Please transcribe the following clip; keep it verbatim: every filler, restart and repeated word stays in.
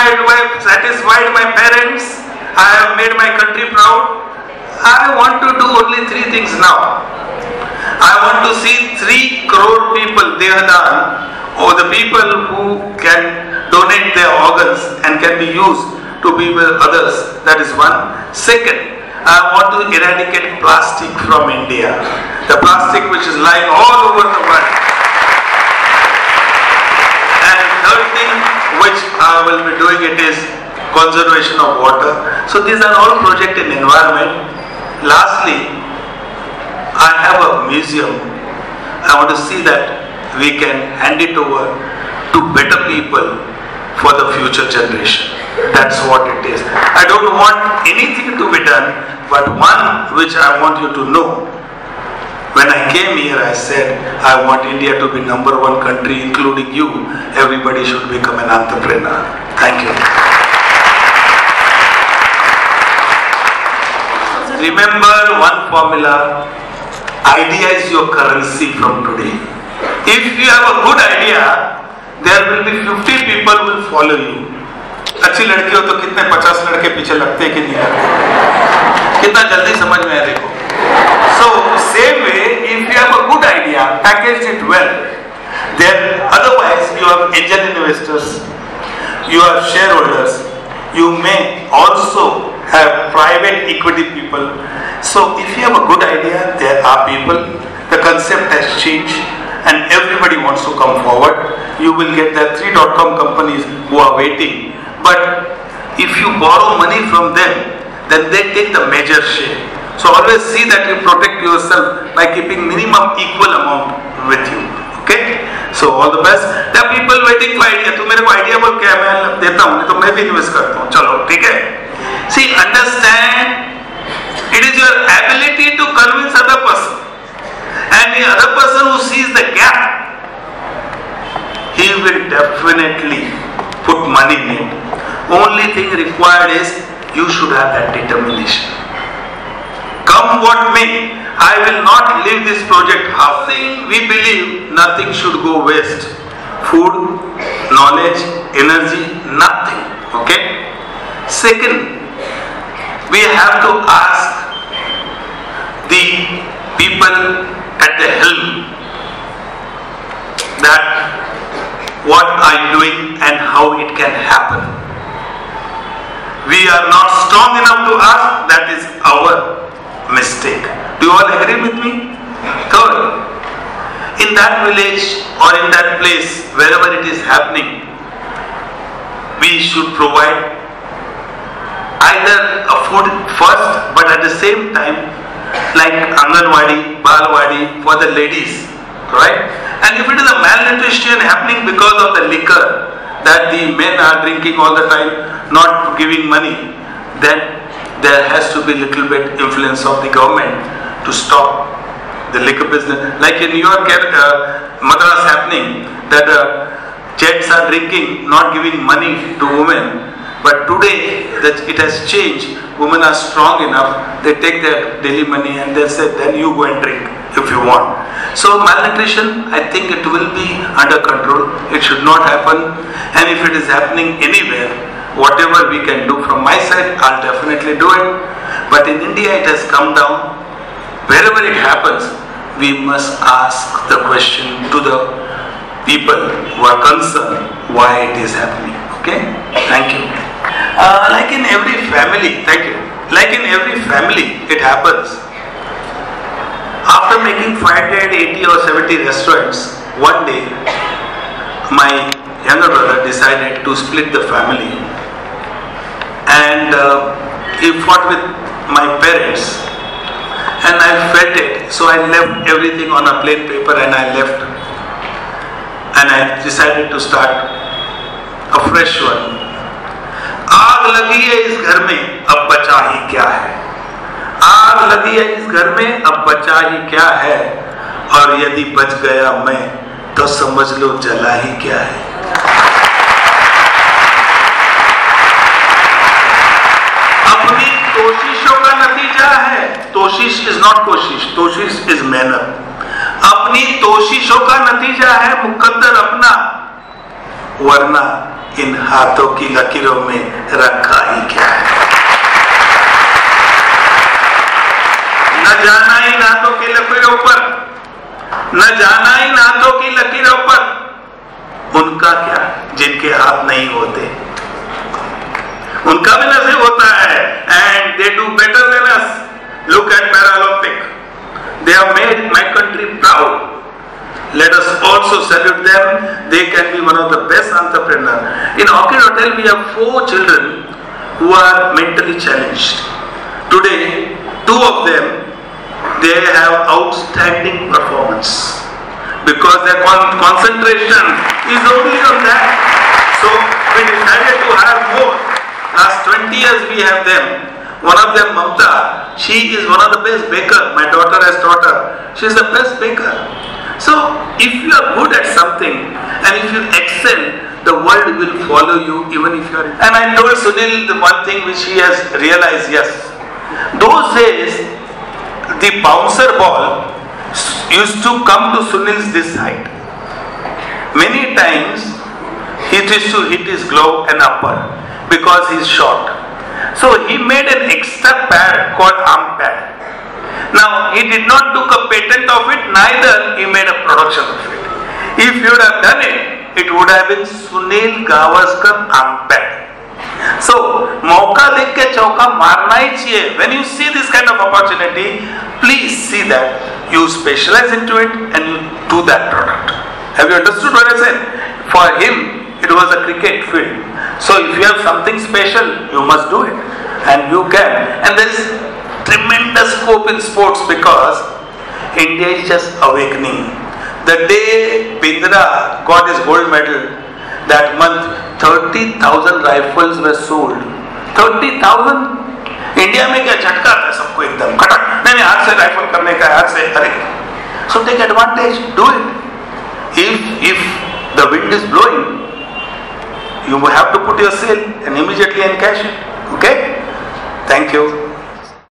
satisfied, satisfied my parents. I have made my country proud. I want to do only three things now. I want to see three crore people, Dehadan, or the people who can donate their organs and can be used to be with others. That is one. Second, I want to eradicate plastic from India. The plastic which is lying all over the world. And third thing which I will be doing it is conservation of water. So these are all projects in environment. Lastly, I have a museum. I want to see that we can hand it over to better people for the future generation. That's what it is. I don't want anything to be done, but one which I want you to know. When I came here, I said, I want India to be number one country, including you. Everybody should become an entrepreneur. Thank you. Remember one formula. Idea is your currency from today. If you have a good idea, there will be fifty people will follow you. अच्छी लड़की हो तो कितने पचास लड़के पीछे लगते हैं कि नहीं लगते? कितना जल्दी समझ में आया देखो. So same way, if you have a good idea, package it well. Then otherwise you have angel investors, you have shareholders, you may also have private equity people. So if you have a good idea, there are people, the concept has changed and everybody wants to come forward. You will get the three dot com companies who are waiting. But if you borrow money from them, then they take the major share. So always see that you protect yourself by keeping minimum equal amount with you. Okay? So all the best. There are people waiting for idea. तू मेरे को idea बोल क्या मैं देता हूँ, नहीं तो मैं भी invest करता हूँ. चलो, ठीक है? See, understand. It is your ability to convince other person. And the other person who sees the gap, he will definitely put money in it. Only thing required is you should have that determination. Come what may, I will not leave this project half. We believe nothing should go waste. Food, knowledge, energy, nothing. Okay? Second, we have to ask the people at the helm that what are you doing and how it can happen. We are not strong enough to ask, that is our mistake. Do you all agree with me? Third, in that village or in that place, wherever it is happening, we should provide either a food first, but at the same time, like Anganwadi, Balwadi for the ladies, right? And if it is a malnutrition happening because of the liquor that the men are drinking all the time, not giving money, then there has to be a little bit influence of the government to stop the liquor business. Like in New York, uh, Madras happening, that uh, jets are drinking, not giving money to women. But today that it has changed. Women are strong enough, they take their daily money and they say, then you go and drink if you want. So malnutrition, I think it will be under control. It should not happen. And if it is happening anywhere, whatever we can do from my side, I'll definitely do it. But in India it has come down. Wherever it happens, we must ask the question to the people who are concerned why it is happening. Okay? Thank you. Uh, like in every family, thank you. Like in every family, it happens. After making five hundred eighty or seventy restaurants, one day, my younger brother decided to split the family. And uh, he fought with my parents. And I felt it. So I left everything on a plain paper and I left. And I decided to start a fresh one. आग लगी है इस घर में, अब बचा ही क्या है? आग लगी है इस घर में, अब बचा ही क्या है? और यदि बच गया मैं, तो समझ लो जला ही क्या है? अपनी कोशिशों का नतीजा है, कोशिश is not कोशिश, कोशिश is मेहनत. अपनी कोशिशों का नतीजा है मुकद्दर अपना, वरना इन हाथों की लकीरों में रखा ही क्या है। न जाना इन हाथों की लकीरों पर, न जाना इन हाथों की लकीरों पर, उनका क्या जिनके हाथ नहीं होते, उनका भी नसीब होता है। And they do better than us. Look at Paralympic, they have made my country proud. Let us also salute them. They can be one of the best entrepreneurs. In Orchid Hotel, we have four children who are mentally challenged. Today, two of them, they have outstanding performance because their con concentration is only on that. So we decided to hire more. Last twenty years we have them. One of them, Mamta, she is one of the best baker. My daughter has taught her. She is the best baker. So if you are good at something and if you excel, the world will follow you even if you are. And I told Sunil the one thing which he has realized, yes. Those days, the bouncer ball used to come to Sunil's this height. Many times, he used to hit his glove and upper because he is short. So he made an extra pad called arm pad. Now he did not took a patent of it, neither he made a production of it. If he would have done it, it would have been Sunil Gavaskar arm pad. So मौका देख के चौका मारना ही चाहिए. When you see this kind of opportunity, please see that you specialize into it and you do that product. Have you understood what I said? For him, it was a cricket field. So if you have something special, you must do it, and you can. And there is tremendous scope in sports because India is just awakening. The day Bindra got his gold medal, that month thirty thousand rifles were sold. thirty thousand. India में क्या झटका था सबको एकदम खटक, नहीं नहीं हाथ से राइफल करने का, हाथ से अरे. So take advantage, do it. If if the wind is blowing, you have to put your sail and immediately encash it. Okay? Thank you.